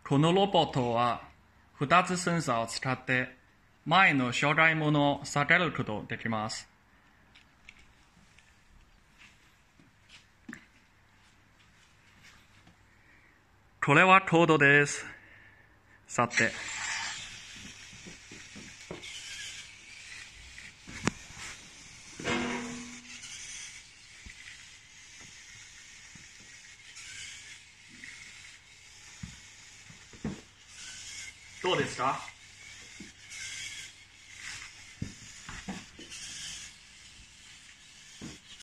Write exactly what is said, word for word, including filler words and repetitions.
このロボットはふたつセンサーを使って前の障害物を避けることができます。これはコードです。さて、どうですか？